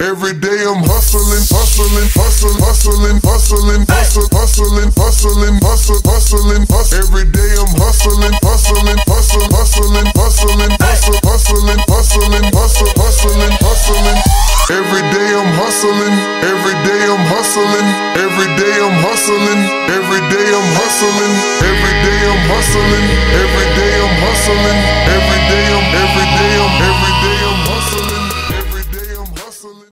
Every day I'm hustling, hustling, hustling, hustling, hustling, hustling, hustling, hustling, hustling, hustling, hustling. Every day I'm hustling, hustling, hustling, hustling, hustling, hustling, hustling, hustling, hustling, hustling, hustling. Every day I'm hustling, every day I'm hustling, every day I'm hustling, every day I'm hustling, every day I'm hustling, every day I'm hustling, every day I'm